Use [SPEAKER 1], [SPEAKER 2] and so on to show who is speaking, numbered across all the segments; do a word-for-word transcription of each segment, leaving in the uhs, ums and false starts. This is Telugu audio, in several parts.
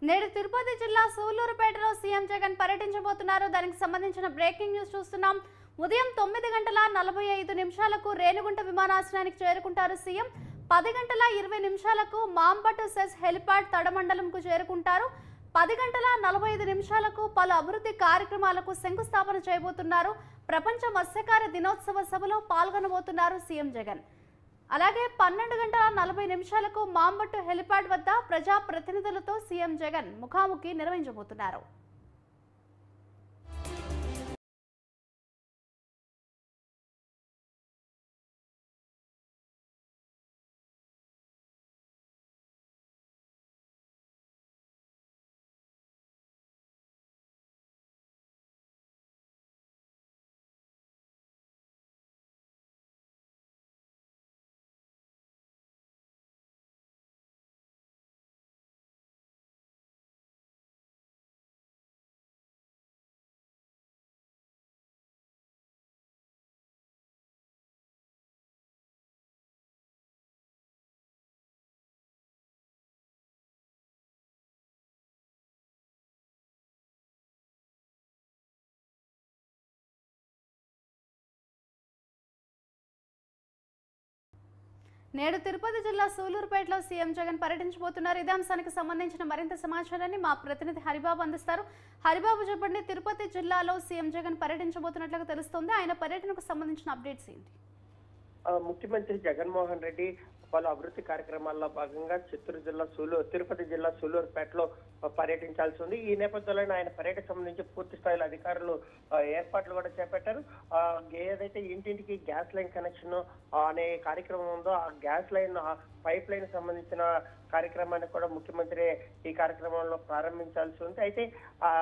[SPEAKER 1] నేడు తిరుపతి జిల్లా సూళ్లూరుపేటలో సీఎం జగన్ పర్యటించబోతున్నారు. దానికి సంబంధించిన బ్రేకింగ్ న్యూస్ చూస్తున్నాం. ఉదయం తొమ్మిది గంటల నలభై ఐదు నిమిషాలకు రేణిగుంట విమానాశ్రయానికి చేరుకుంటారు సీఎం. పది గంటల ఇరవై నిమిషాలకు మాంబట్ సెస్ హెలిప్యాడ్ తడమండలంకు చేరుకుంటారు. పది గంటల నలభై ఐదు నిమిషాలకు పలు అభివృద్ధి కార్యక్రమాలకు శంకుస్థాపన చేయబోతున్నారు. ప్రపంచ మత్స్యకార దినోత్సవ సభలో పాల్గొనబోతున్నారు సీఎం జగన్. అలాగే పన్నెండు గంటల నలభై నిమిషాలకు మాంబట్టు హెలిప్యాడ్ వద్ద ప్రజా ప్రతినిధులతో సీఎం జగన్ ముఖాముఖి నిర్వహించబోతున్నారు. నేడు తిరుపతి జిల్లా సూళ్లూరుపేటలో సీఎం జగన్ పర్యటించబోతున్నారు. ఇదే అంశానికి సంబంధించిన మరింత సమాచారాన్ని మా ప్రతినిధి హరిబాబు అందిస్తారు. హరిబాబు చెప్పండి, తిరుపతి జిల్లాలో సీఎం జగన్ పర్యటించబోతున్నట్లుగా తెలుస్తోంది. ఆయన పర్యటనకు సంబంధించిన అప్డేట్స్ ఏంటి?
[SPEAKER 2] ముఖ్యమంత్రి జగన్మోహన్ రెడ్డి పలు అభివృద్ధి కార్యక్రమాల్లో భాగంగా చిత్తూరు జిల్లా సూలూరు తిరుపతి జిల్లా సూళ్లూరుపేటలో పర్యటించాల్సి ఉంది. ఈ నేపథ్యంలో ఆయన పర్యటనకు సంబంధించి పూర్తి స్థాయిలో అధికారులు ఏర్పాట్లు కూడా చేపట్టారు. ఏదైతే ఇంటింటికి గ్యాస్ లైన్ కనెక్షన్ అనే కార్యక్రమం ఉందో ఆ గ్యాస్ లైన్ పైప్ లైన్ సంబంధించిన కార్యక్రమాన్ని కూడా ముఖ్యమంత్రి ఈ కార్యక్రమంలో ప్రారంభించాల్సి ఉంది. అయితే ఆ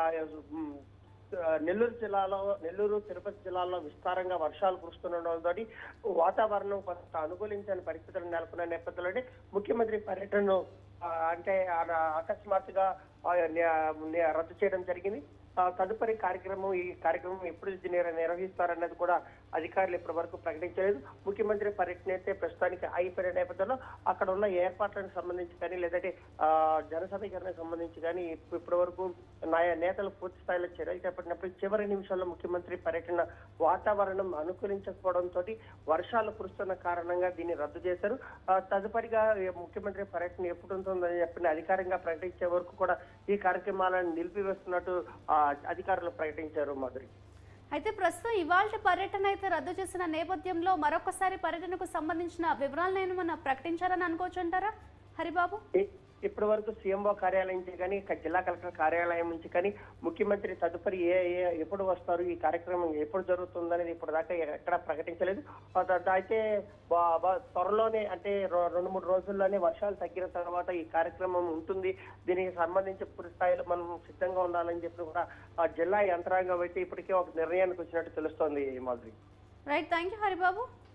[SPEAKER 2] నెల్లూరు జిల్లాలో నెల్లూరు తిరుపతి జిల్లాలో విస్తారంగా వర్షాలు కురుస్తుండడంతో వాతావరణం కొంత అనుకూలించని పరిస్థితులు నెలకొన్న నేపథ్యంలోనే ముఖ్యమంత్రి పర్యటనను అంటే అకస్మాత్తుగా రద్దు చేయడం జరిగింది. తదుపరి కార్యక్రమం ఈ కార్యక్రమం ఎప్పుడు నిర్వహిస్తారన్నది కూడా అధికారులు ఇప్పటి వరకు ప్రకటించలేదు. ముఖ్యమంత్రి పర్యటన అయితే ప్రస్తుతానికి అయిపోయిన నేపథ్యంలో అక్కడ ఉన్న ఏర్పాట్లకు సంబంధించి కానీ లేదంటే జనసమీకరణకు సంబంధించి కానీ ఇప్పటి వరకు నేతలు పూర్తి స్థాయిలో చర్యలు చేపట్టినప్పుడు చివరి నిమిషంలో ముఖ్యమంత్రి పర్యటన వాతావరణం అనుకూలించకపోవడంతో వర్షాలు కురుస్తున్న కారణంగా దీన్ని రద్దు చేశారు. తదుపరిగా ముఖ్యమంత్రి పర్యటన ఎప్పుడు ఉంటుందని చెప్పిన అధికారికంగా ప్రకటించే వరకు కూడా ఈ కార్యక్రమాలను నిలిపివేస్తున్నట్టు అధికారులు ప్రకటించారు. మాధురి,
[SPEAKER 1] అయితే ప్రస్తుతం ఇవాళ పర్యటన అయితే రద్దు చేసిన నేపథ్యంలో మరొకసారి పర్యటనకు సంబంధించిన వివరాలను ఏమైనా ప్రకటించారని అనుకోవచ్చు అంటారా హరిబాబు?
[SPEAKER 2] ఇప్పటి వరకు సీఎంఓ కార్యాలయం నుంచి కానీ జిల్లా కలెక్టర్ కార్యాలయం నుంచి కానీ ముఖ్యమంత్రి తదుపరి ఏ ఎప్పుడు వస్తారు, ఈ కార్యక్రమం ఎప్పుడు జరుగుతుందనేది ఇప్పుడు దాకా ఎక్కడ ప్రకటించలేదు. అయితే త్వరలోనే అంటే రెండు మూడు రోజుల్లోనే వర్షాలు తగ్గిన తర్వాత ఈ కార్యక్రమం ఉంటుంది. దీనికి సంబంధించి పూర్తి స్థాయిలో మనం సిద్ధంగా ఉండాలని చెప్పి కూడా జిల్లా యంత్రాంగం అయితే ఇప్పటికే ఒక నిర్ణయానికి వచ్చినట్టు తెలుస్తోంది. Madhuri,
[SPEAKER 1] right, thank you Haribabu.